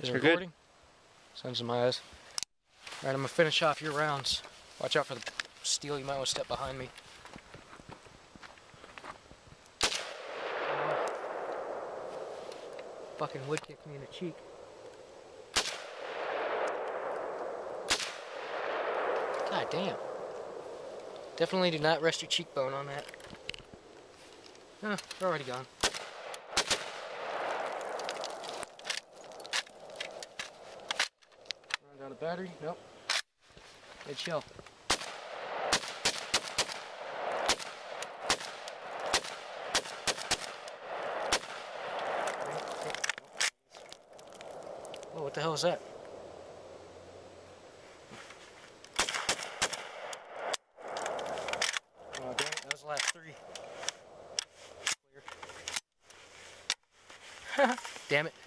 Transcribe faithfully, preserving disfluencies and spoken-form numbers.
Is it You're recording? good. Sun's in my eyes. Alright, I'm gonna finish off your rounds. Watch out for the steel, you might want to step behind me. Oh. Fucking wood kicked me in the cheek. God damn. Definitely do not rest your cheekbone on that. Huh, they're already gone. Run down the battery? Nope. Dead shell. Oh, what the hell is that? Oh, damn it, that was the last three. Clear. Damn it.